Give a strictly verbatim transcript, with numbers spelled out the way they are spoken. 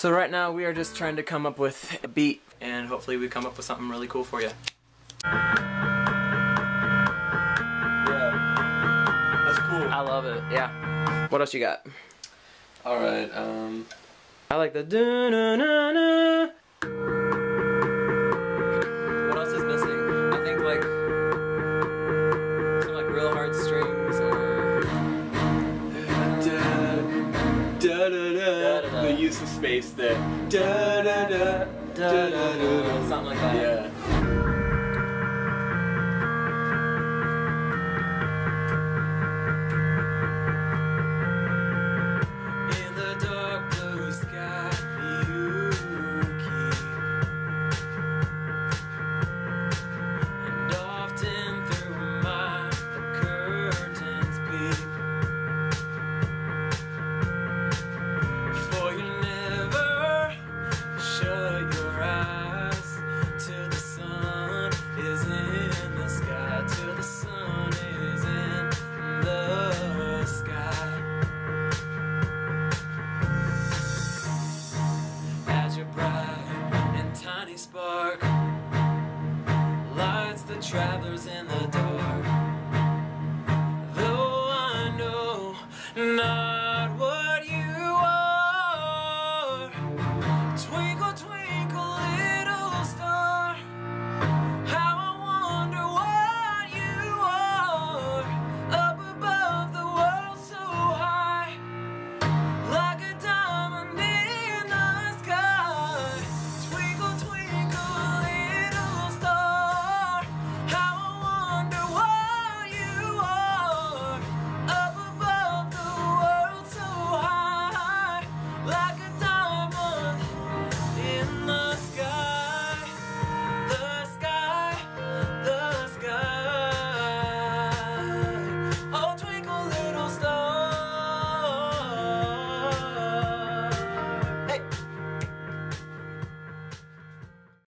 So right now we are just trying to come up with a beat, and hopefully we come up with something really cool for you. Yeah, that's cool. I love it, yeah. What else you got? Alright, um... I like the da-na-na-na. What else is missing? I think like some like real hard strings or da da da da. The use of space there. Da da da da da da. something like that. Yeah. Spark lights the travelers in the dark.